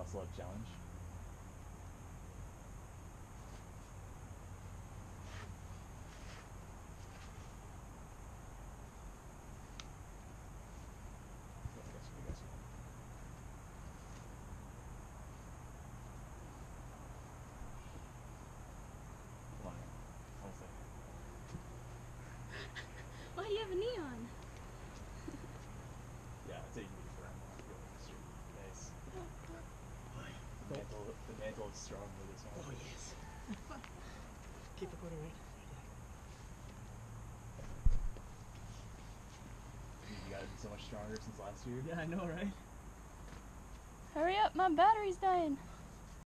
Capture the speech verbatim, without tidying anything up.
muscle up challenge. Why do you have a knee on? Yeah, I'd say you need to run more. Feel nice. The mantle, the mantle is strong for this one. Oh yes. Keep it going, right? You gotta be so much stronger since last year. Yeah, I know, right? Hurry up, my battery's dying.